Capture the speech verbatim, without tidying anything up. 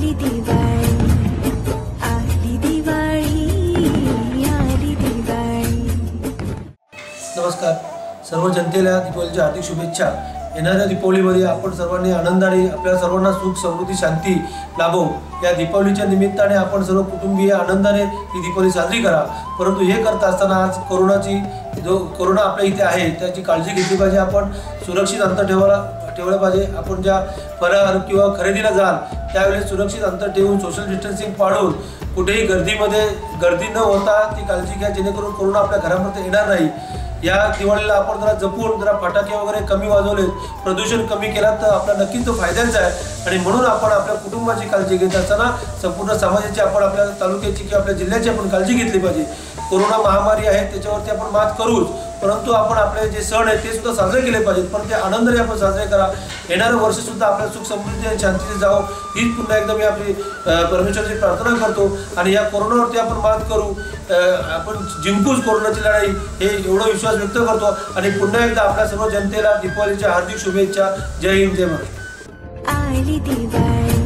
आली दिवाळी, आली दिवाळी, आली दिवाळी। नमस्कार, सर्व जनतेला दीपावलीच्या हार्दिक शुभेच्छा। येणाऱ्या दीपावलीमध्ये आपण सर्वांनी आनंदाने आपल्या सर्वांना सुख समृद्धी शांती लाभो या दीपावलीच्या निमित्ताने आपण सर्व कुटुंबीय आनंदाने ही दीपावली साजरी करा। परंतु हे करत असताना आज कोरोनाची जो कोरोना आपल्या इथे आहे त्याची काळजी घेतली पाहिजे। आपण सुरक्षित अंतर ठेवायला ठेवलं पाहिजे। आपण ज्या फराळ किंवा खरेदीला जाल त्यावेळेस सुरक्षित अंतर ठेवून सोशल डिस्टन्सिंग पाळून कुठेही गर्दीमध्ये गर्दी न होता ती काळजी घ्या, जेणेकरून कोरोना आपल्या घरापर्यंत येणार नाही। या दिवाळीला आपण जरा जपून जरा फटाके वगैरे कमी वाजवले, प्रदूषण कमी केला तर आपला नक्कीच तो फायद्याचा आहे। आणि म्हणून आपण आपल्या कुटुंबाची काळजी घेत असताना संपूर्ण समाजाची आपण आपल्या तालुक्याची किंवा आपल्या जिल्ह्याची आपण काळजी घेतली पाहिजे। कोरोना महामारी आहे त्याच्यावरती आपण मात करूच, परंतु आपण आपले जे सण आहेत ते सुद्धा साजरे केले पाहिजेत, पण ते आनंदाने आपण साजरे करा। येणारं वर्ष सुद्धा आपल्या सुख समृद्धी आणि शांतीने जावो हीच पुन्हा एकदा मी आपली परमेश्वराची प्रार्थना करतो। आणि या कोरोनावरती आपण मात करू, आपण जिंकूच कोरोनाची लढाई, हे एवढा विश्वास व्यक्त करतो। आणि पुन्हा एकदा आपल्या सर्व जनतेला दीपावलीच्या हार्दिक शुभेच्छा। जय हिंद, जय महाराष्ट्र। आली दिवाळी।